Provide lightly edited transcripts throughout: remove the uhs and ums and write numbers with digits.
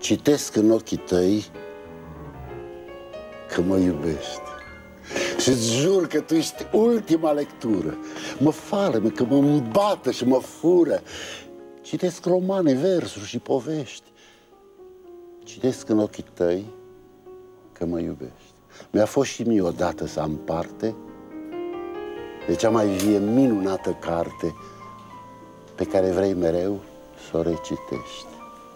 Citesc în ochii tăi că mă iubești. Și-ți jur că tu ești ultima lectură. Mă fală, că mă îmbată și mă fură. Citesc romane, versuri și povești. Citesc în ochii tăi că mă iubești. Mi-a fost și mie odată să am parte de cea mai vie, minunată carte pe care vrei mereu să o recitești.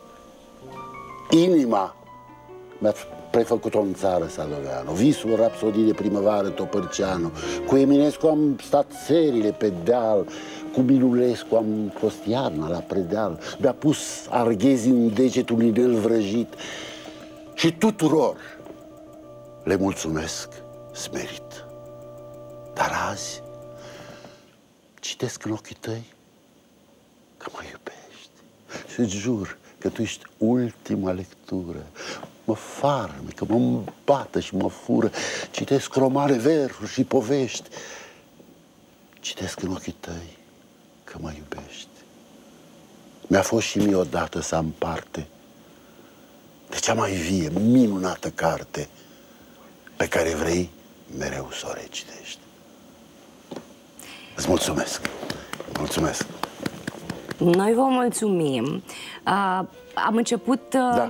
Inima mi-a prefăcut-o în țară, Sadoveanu. Visul rapsodii de primăvară, Topărceanu. Cu Eminescu am stat serile pe deal. Cu Milulescu am fost iarna la predeal. Mi-a pus arghezi în degetul inel vrăjit. Și tuturor le mulțumesc smerit. Dar azi citesc în ochii tăi că mă iubești. Și-ți jur că tu ești ultima lectură. Mă farme, că mă îmbată și mă fură. Citesc romane, versuri și povești. Citesc în ochii tăi că mă iubești. Mi-a fost și mie odată să am parte de cea mai vie, minunată carte pe care vrei mereu să o recitești. Îți mulțumesc. Mulțumesc. Noi vă mulțumim. Am început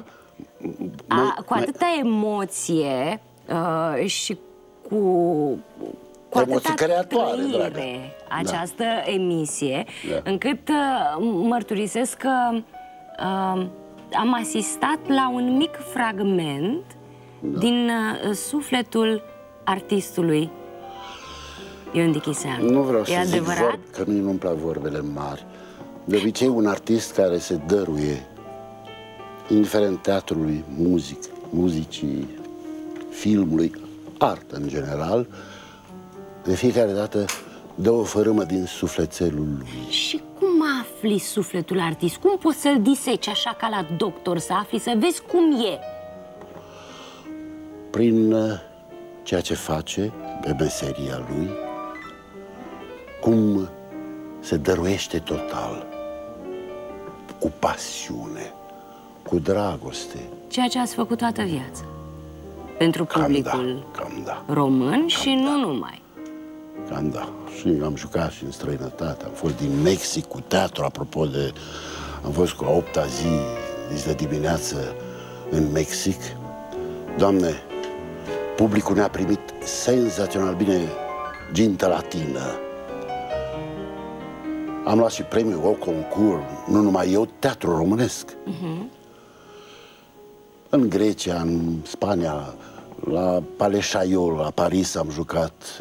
cu atâta emoție și cu atâta trăire această emisie, încât mărturisesc că am asistat la un mic fragment din sufletul artistului Ion Dichiseanu. Nu vreau să zic vorbe, că mie nu-mi plac vorbele mari. De obicei, un artist care se dăruie, indiferent teatrului, muzicii, filmului, artă în general, de fiecare dată dă o fărâmă din sufletelul lui. Și cum afli sufletul artist? Cum poți să-l diseci așa ca la doctor, să afli, să vezi cum e? Prin ceea ce face pe meseria lui, cum se dăruiește total, cu pasiune, cu dragoste. Ceea ce ați făcut toată viața pentru publicul român și nu numai. Cam da. Și am jucat și în străinătate. Am fost din Mexic cu teatru, apropo de... Am fost cu a 8-a zi de dimineață în Mexic. Doamne, publicul ne-a primit senzațional bine, gintă latină. Am luat și premiul, o concurs, nu numai eu, teatru românesc. În Grecia, în Spania, la Palais Chaillot, la Paris am jucat,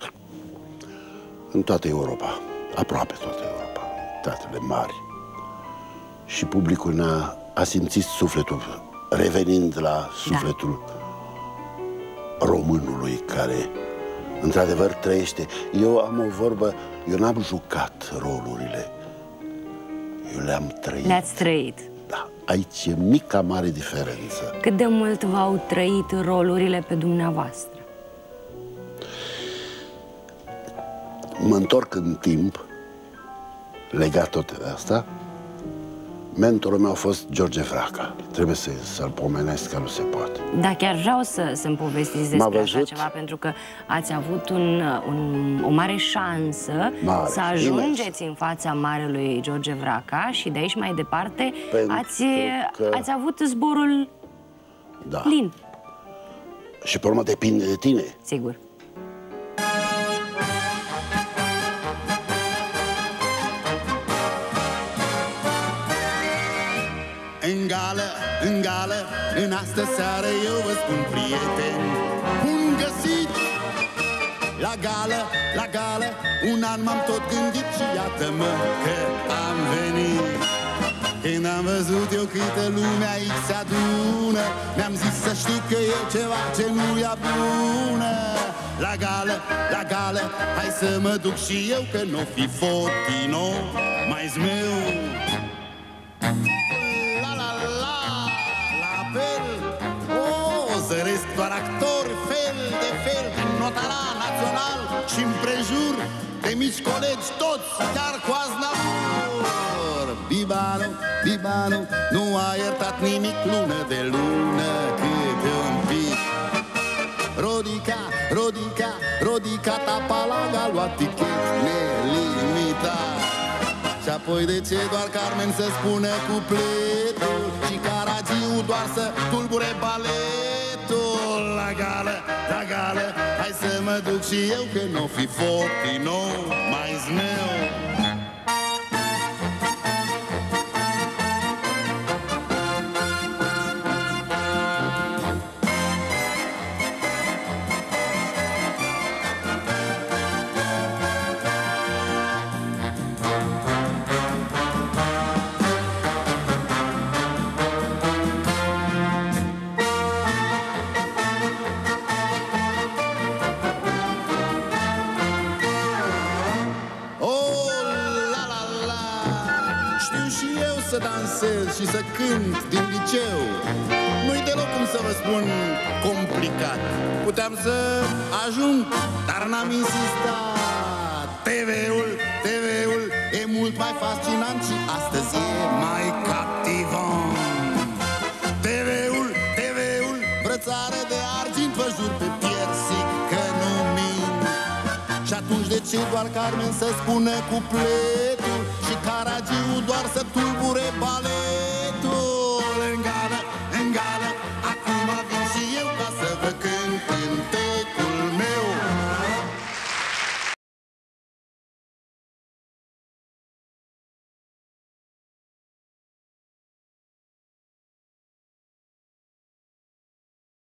în toată Europa, aproape toată Europa, teatrele mari. Și publicul a simțit sufletul, revenind la sufletul românului care, într-adevăr, trăiește. Eu am o vorbă, eu n-am jucat rolurile, eu le-am trăit. Le-ați trăit. Da, aici e mica mare diferență. Cât de mult v-au trăit rolurile pe dumneavoastră? Mă întorc în timp, legat tot de asta. Mentorul meu a fost George Vraca. Trebuie să-l pomenesc, că nu se poate. Da, chiar vreau să-mi povestiți despre așa ceva, pentru că ați avut o mare șansă să ajungeți în fața marelui George Vraca și de aici mai departe ați avut zborul plin. Și pe urmă depinde de tine. Sigur. În gală, în astă seară eu vă spun, prieteni, bun găsit! La gală, un an m-am tot gândit și iată-mă că am venit. Când am văzut eu câtă lume aici se adună, mi-am zis să știu că e ceva ce nu-i bună. La gală, hai să mă duc și eu, că n-o fi Fotino mai zmeu. Zăresc doar actori, fel de fel, din Notara Național și împrejur de mici colegi toți, chiar cu Aznavour. Bibanu, Bibanu, nu a iertat nimic lună de lună câte un pic. Rodica, Rodica, Rodica ta palaga a luat tichet nelimitat. Și apoi de ce doar Carmen să spună cupletul și Caragiu doar să tulbure baletul? La gală, la gală, hai să mă duc și eu că n-o fi foc din nou mai zmeu. Să dansez și să cânt din liceu. Nu-i deloc, cum să vă spun, complicat. Puteam să ajung, dar n-am insistat. TV-ul e mult mai fascinant și astăzi e mai captivant. TV-ul, brățară de argint, vă jur pe piersic că nu mint. Și atunci de ce doar Carmen să spună cupletul și Caragiu doar să tulbure